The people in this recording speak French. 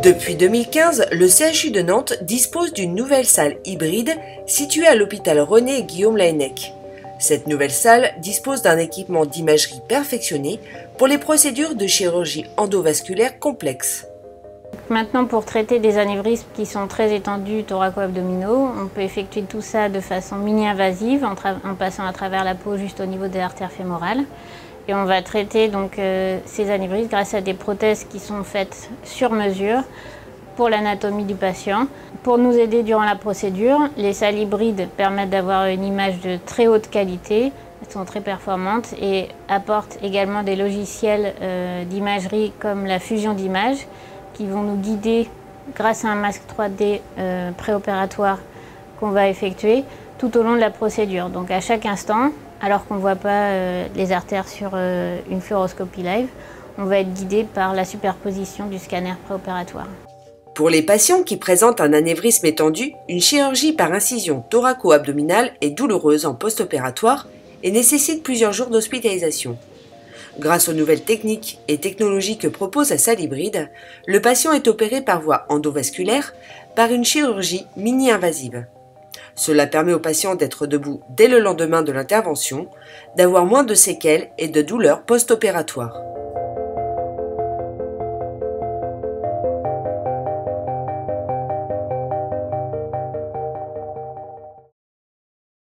Depuis 2015, le CHU de Nantes dispose d'une nouvelle salle hybride située à l'hôpital René-Guillaume-Laennec. Cette nouvelle salle dispose d'un équipement d'imagerie perfectionné pour les procédures de chirurgie endovasculaire complexe. Maintenant, pour traiter des anévrismes qui sont très étendus thoraco-abdominaux, on peut effectuer tout ça de façon mini-invasive en passant à travers la peau juste au niveau des artères fémorales. Et on va traiter donc ces anévrismes grâce à des prothèses qui sont faites sur mesure pour l'anatomie du patient. Pour nous aider durant la procédure, les salles hybrides permettent d'avoir une image de très haute qualité, elles sont très performantes et apportent également des logiciels d'imagerie comme la fusion d'images qui vont nous guider grâce à un masque 3D préopératoire qu'on va effectuer tout au long de la procédure. Donc à chaque instant, alors qu'on ne voit pas les artères sur une fluoroscopie live, on va être guidé par la superposition du scanner préopératoire. Pour les patients qui présentent un anévrisme étendu, une chirurgie par incision thoraco-abdominale est douloureuse en post-opératoire et nécessite plusieurs jours d'hospitalisation. Grâce aux nouvelles techniques et technologies que propose la salle hybride, le patient est opéré par voie endovasculaire par une chirurgie mini-invasive. Cela permet au patient d'être debout dès le lendemain de l'intervention, d'avoir moins de séquelles et de douleurs post-opératoires.